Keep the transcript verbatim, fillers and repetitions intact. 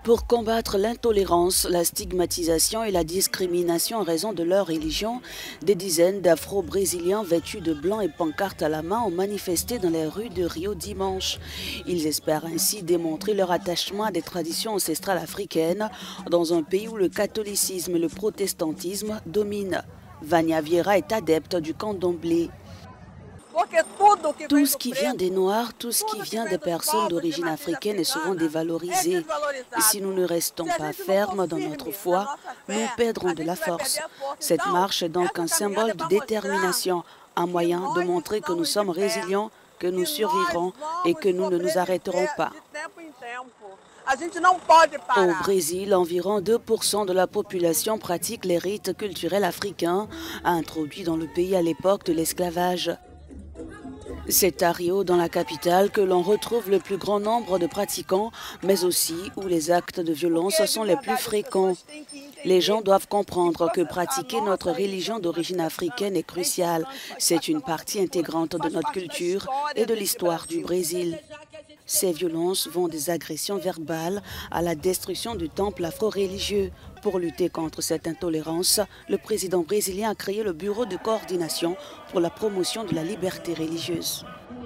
Pour combattre l'intolérance, la stigmatisation et la discrimination en raison de leur religion, des dizaines d'Afro-Brésiliens vêtus de blanc et pancartes à la main ont manifesté dans les rues de Rio dimanche. Ils espèrent ainsi démontrer leur attachement à des traditions ancestrales africaines dans un pays où le catholicisme et le protestantisme dominent. Vania Vieira est adepte du candomblé. Tout ce qui vient des Noirs, tout ce qui vient des personnes d'origine africaine est souvent dévalorisé. Et si nous ne restons pas fermes dans notre foi, nous perdrons de la force. Cette marche est donc un symbole de détermination, un moyen de montrer que nous sommes résilients, que nous survivrons et que nous ne nous arrêterons pas. Au Brésil, environ deux pour cent de la population pratique les rites culturels africains, introduits dans le pays à l'époque de l'esclavage. C'est à Rio, dans la capitale, que l'on retrouve le plus grand nombre de pratiquants, mais aussi où les actes de violence sont les plus fréquents. Les gens doivent comprendre que pratiquer notre religion d'origine africaine est crucial. C'est une partie intégrante de notre culture et de l'histoire du Brésil. Ces violences vont des agressions verbales à la destruction du temple afro-religieux. Pour lutter contre cette intolérance, le président brésilien a créé le Bureau de coordination pour la promotion de la liberté religieuse.